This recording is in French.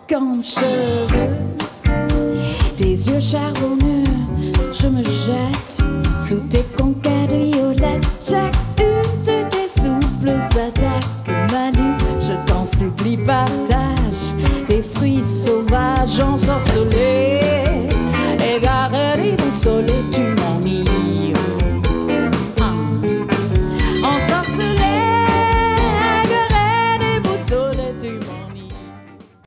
comme cheveux, tes yeux charbonneux, je me jette sous tes conquêtes violettes. Chacune de tes souples attaques m'allume, je t'en supplie partage tes fruits sauvages ensorcelés, égarés en solitude.